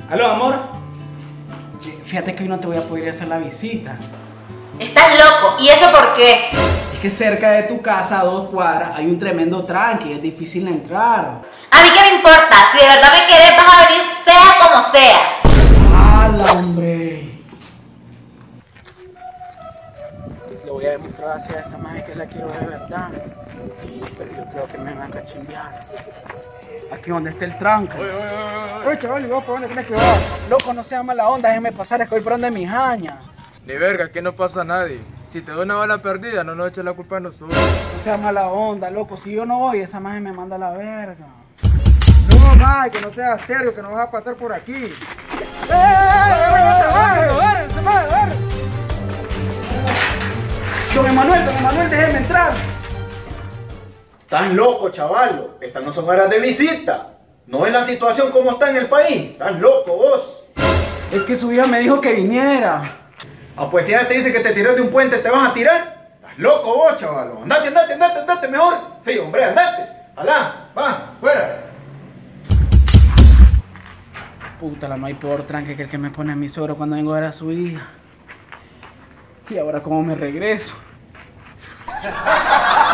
Aló, amor. Fíjate que hoy no te voy a poder hacer la visita. Estás loco. ¿Y eso por qué? Es que cerca de tu casa, a 2 cuadras, hay un tremendo tranque y es difícil entrar. A mí qué me importa. Si de verdad me querés, vas a venir sea como sea. ¡Hala, hombre! Le voy a demostrar hacia esta madre que la quiero de verdad. Pero yo creo que me van a cachimbear. Aquí donde está el tranque. Oye, chaval, ¿y vos por dónde tienes que vas? Loco, no sea mala onda, déjeme pasar, es que voy por donde mi jaña. Ni verga, aquí no pasa a nadie. Si te doy una bala perdida, no nos eches la culpa a nosotros. No sea mala onda, loco, si yo no voy, esa maje me manda a la verga. No, mae, que no seas serio, que no vas a pasar por aquí. Don Emanuel, déjeme entrar. Estás loco, chavalo. Estas no son horas de visita. No es la situación como está en el país. Estás loco vos. Es que su hija me dijo que viniera. Ah, pues si ella te dice que te tiré de un puente, ¿te vas a tirar? Estás loco vos, chavalo. Andate mejor. Sí, hombre, andate. Alá, va, fuera. Puta, no hay peor tranque que el que me pone a mi suegro cuando vengo a ver a su hija. Y ahora cómo me regreso.